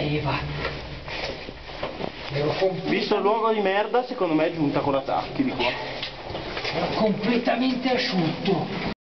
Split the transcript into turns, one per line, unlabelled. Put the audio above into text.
cadeva.
Visto il luogo di merda, secondo me è giunta con attacchi di qua.
Era completamente asciutto.